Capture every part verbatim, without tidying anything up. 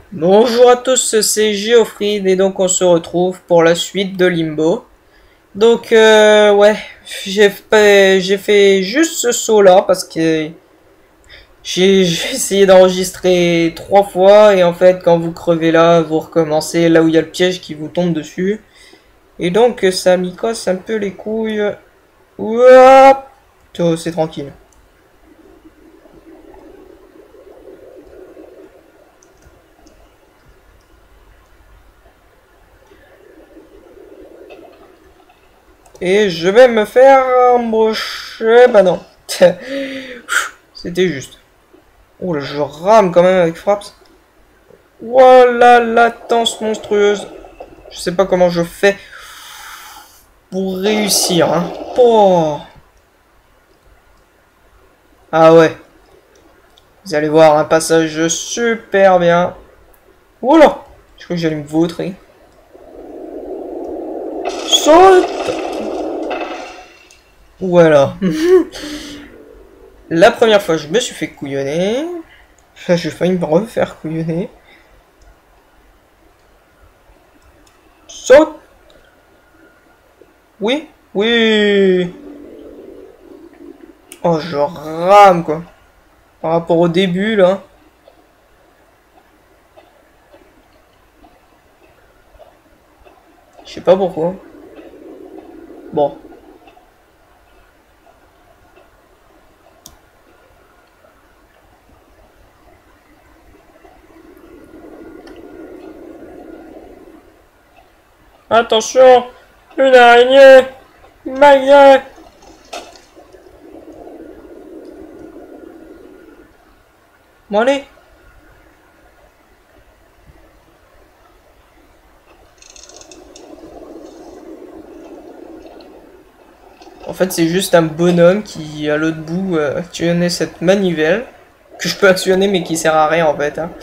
Bonjour à tous, c'est Geoffrey et donc on se retrouve pour la suite de Limbo. Donc euh, ouais, j'ai fait, j'ai fait juste ce saut là parce que j'ai j'ai essayé d'enregistrer trois fois et en fait quand vous crevez là, vous recommencez là où il y a le piège qui vous tombe dessus. Et donc ça m'y casse un peu les couilles. Ouah, oh, c'est tranquille. Et je vais me faire embaucher. Bah non. C'était juste. Oh là, je rame quand même avec Fraps. Voilà, latence monstrueuse. Je sais pas comment je fais pour réussir, hein. Oh. Ah ouais. Vous allez voir un passage super bien. Oula. Je crois que j'allais me vautrer. Saute. Voilà. La première fois, je me suis fait couillonner. Là, j'ai failli me refaire couillonner. Saute. Oui. Oui. Oh, je rame, quoi. Par rapport au début, là. Je sais pas pourquoi. Bon. Attention. Une araignée. Magnet. Bon, allez. En fait, c'est juste un bonhomme qui, à l'autre bout, euh, actionnait cette manivelle. Que je peux actionner, mais qui sert à rien, en fait. Hein.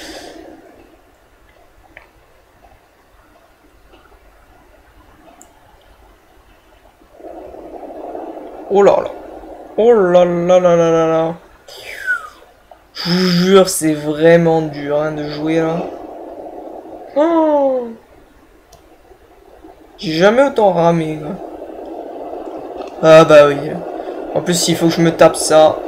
Oh là là. Oh là là là là là là. Je vous jure, c'est vraiment dur hein, de jouer, là. Oh. J'ai jamais autant ramé, quoi. Ah bah oui. En plus, il faut que je me tape ça.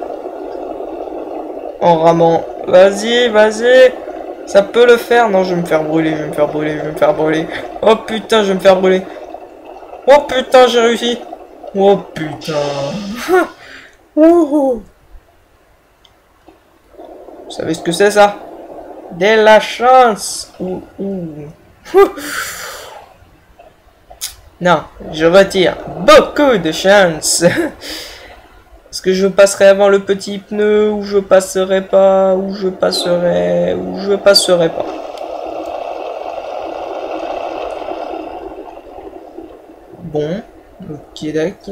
En ramant. Vas-y, vas-y. Ça peut le faire. Non, je vais me faire brûler, je vais me faire brûler, je vais me faire brûler. Oh putain, je vais me faire brûler. Oh putain, j'ai réussi. Oh putain. Wouhou. Vous savez ce que c'est ça? De la chance. Ouh, ouh. Non, je retire. Beaucoup de chance. Est-ce que je passerai avant le petit pneu ou je passerai pas ou je passerai ou je passerai pas. Bon, ok d'accord.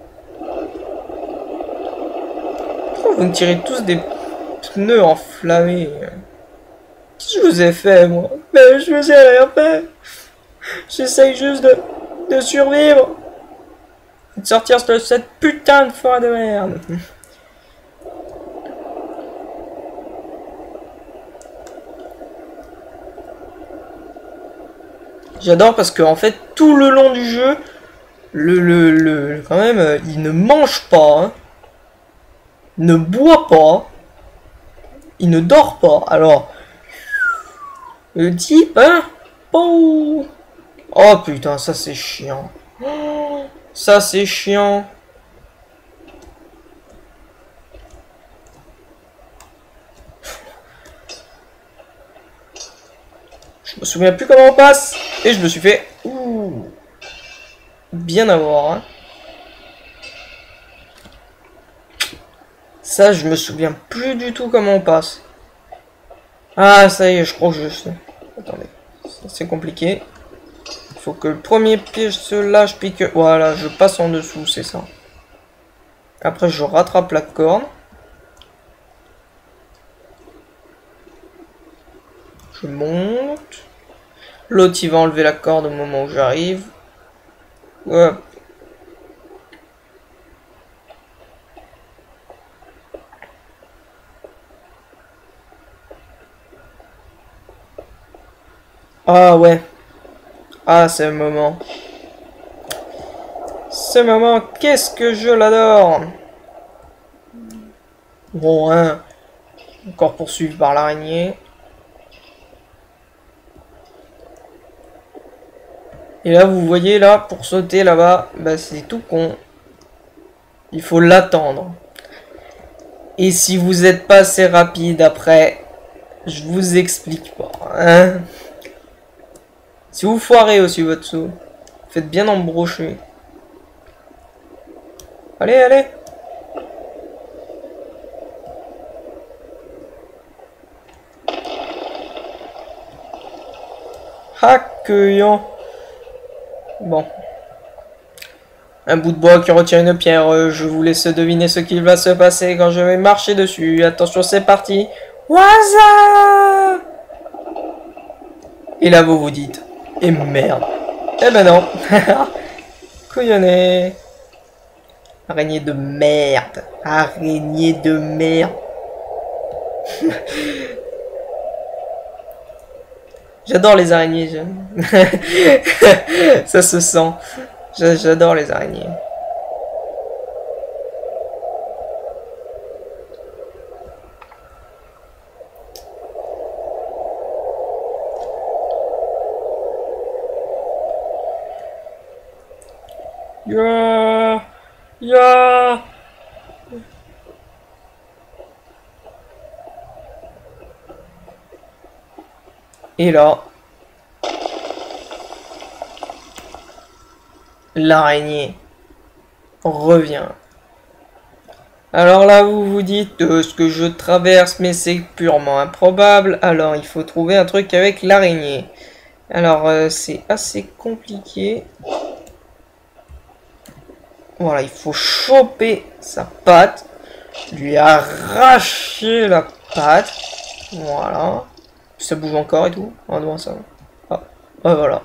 Pourquoi vous me tirez tous des pneus enflammés? Qu'est-ce que je vous ai fait moi? Mais je vous ai rien fait. J'essaye juste de, de survivre. De sortir de cette putain de forêt de merde. J'adore parce que en fait tout le long du jeu, le, le, le quand même, euh, il ne mange pas, hein, ne boit pas, il ne dort pas. Alors, le type, hein, oh, oh putain, ça c'est chiant. Oh, ça c'est chiant. Je me souviens plus comment on passe. Et je me suis fait, ouh, bien avoir. Hein. Ça, je me souviens plus du tout comment on passe. Ah, ça y est, je crois que je sais. Attendez, c'est compliqué. Il faut que le premier piège se lâche, puis que... Voilà, je passe en dessous, c'est ça. Après, je rattrape la corne. Je monte. L'autre, il va enlever la corde au moment où j'arrive. Ouais. Ah ouais. Ah, ce moment. Ce moment, qu'est-ce que je l'adore. Bon, hein. Encore poursuivi par l'araignée. Et là, vous voyez, là, pour sauter là-bas, bah, c'est tout con. Il faut l'attendre. Et si vous n'êtes pas assez rapide après, je vous explique pas. Hein. Si vous foirez aussi votre saut, faites bien embrocher. Allez, allez. Accueillant. Bon. Un bout de bois qui retient une pierre. Je vous laisse deviner ce qu'il va se passer quand je vais marcher dessus. Attention, c'est parti. Waza! Et là, vous vous dites. Et merde. Eh ben non. Couillonné. Araignée de merde. Araignée de merde. J'adore les araignées. Ça se sent. J'adore les araignées. Ya, ya. Et là, l'araignée revient. Alors là, vous vous dites euh, ce que je traverse, mais c'est purement improbable. Alors, il faut trouver un truc avec l'araignée. Alors, euh, c'est assez compliqué. Voilà, il faut choper sa patte, lui arracher la patte. Voilà. Ça bouge encore et tout. Ah non, ça. Ah, ah voilà.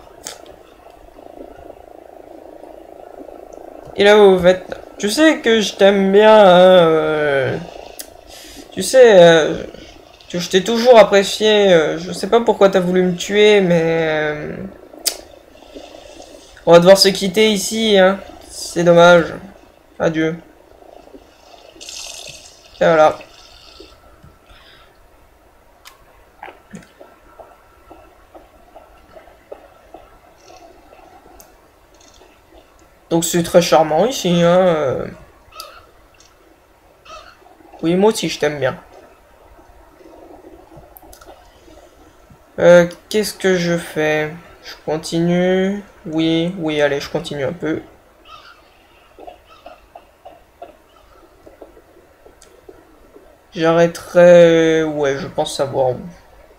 Et là, vous faites. Tu sais que je t'aime bien. Hein, euh... Tu sais, euh... je t'ai toujours apprécié. Euh... Je sais pas pourquoi t'as voulu me tuer, mais. Euh... On va devoir se quitter ici. Hein. C'est dommage. Adieu. Et voilà. Donc c'est très charmant ici. Hein. Oui, moi aussi je t'aime bien. Euh, Qu'est-ce que je fais? Je continue. Oui, oui, allez, je continue un peu. J'arrêterai... Ouais, je pense savoir où.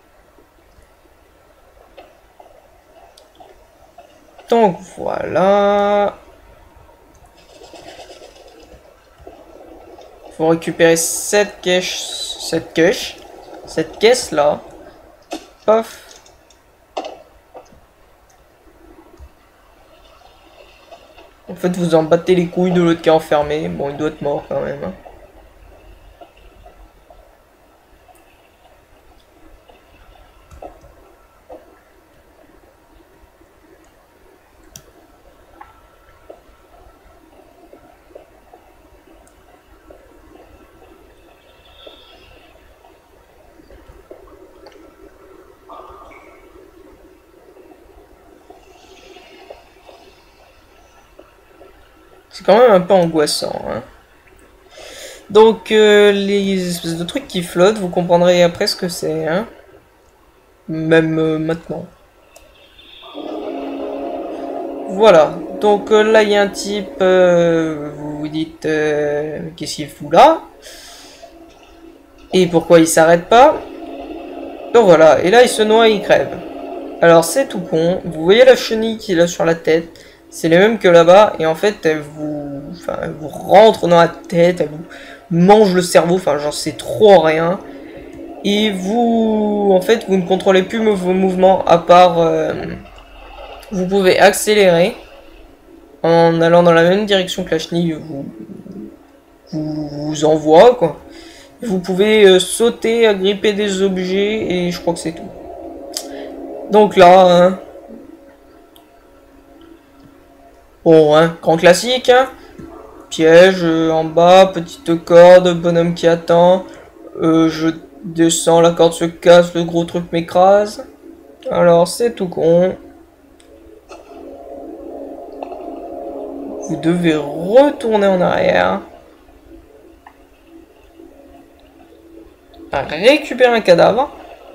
Donc voilà. Faut récupérer cette caisse. Cette caisse. Cette caisse là. Paf. En fait, vous en battez les couilles de l'autre qui est enfermé. Bon, il doit être mort quand même. Hein. C'est quand même un peu angoissant. Hein. Donc, euh, les espèces de trucs qui flottent, vous comprendrez après ce que c'est. Hein. Même euh, maintenant. Voilà. Donc euh, là, il y a un type. Euh, vous vous dites. Euh, Qu'est-ce qu'il fout là? Et pourquoi il s'arrête pas? Donc voilà. Et là, il se noie et il crève. Alors, c'est tout con. Vous voyez la chenille qu'il a sur la tête? C'est les mêmes que là-bas, et en fait, elle vous, enfin, elle vous rentre dans la tête, elle vous mange le cerveau, enfin, j'en sais trop rien. Et vous, en fait, vous ne contrôlez plus vos mouvements, à part, euh, vous pouvez accélérer, en allant dans la même direction que la chenille vous, vous, vous envoie, quoi. Vous pouvez euh, sauter, agripper des objets, et je crois que c'est tout. Donc là, hein. Bon, hein, grand classique, hein. Piège euh, en bas, petite corde, bonhomme qui attend. Euh, je descends, la corde se casse, le gros truc m'écrase. Alors c'est tout con. Vous devez retourner en arrière. Récupérer un cadavre.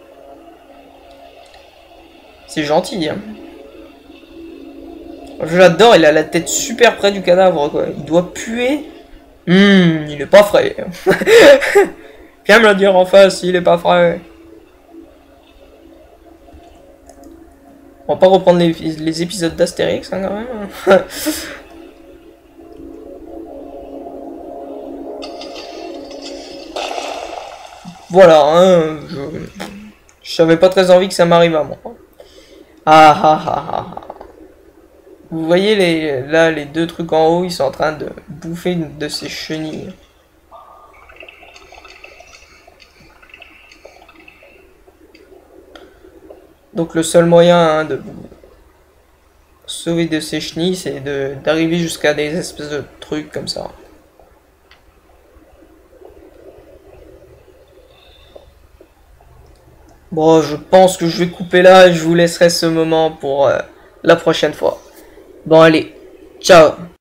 C'est gentil, hein. J'adore, il a la tête super près du cadavre, quoi. Il doit puer. Hum, il est pas frais. Viens me le dire en face, il est pas frais. On va pas reprendre les, les épisodes d'Astérix, hein, quand même. Voilà, hein, je... J'avais pas très envie que ça m'arrive à moi. Ah ah ah ah ah. Vous voyez les, là, les deux trucs en haut, ils sont en train de bouffer une de ces chenilles. Donc le seul moyen hein, de vous sauver de ces chenilles, c'est d'arriver jusqu'à des espèces de trucs comme ça. Bon, je pense que je vais couper là et je vous laisserai ce moment pour euh, la prochaine fois. Bon allez, ciao.